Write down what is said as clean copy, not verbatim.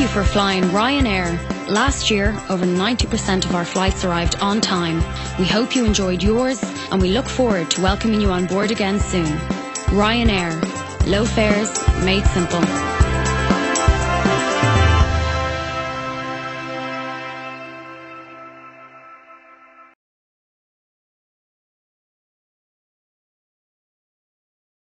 you for flying Ryanair. Last year, over 90% of our flights arrived on time. We hope you enjoyed yours, and we look forward to welcoming you on board again soon. Ryanair. Low fares made simple.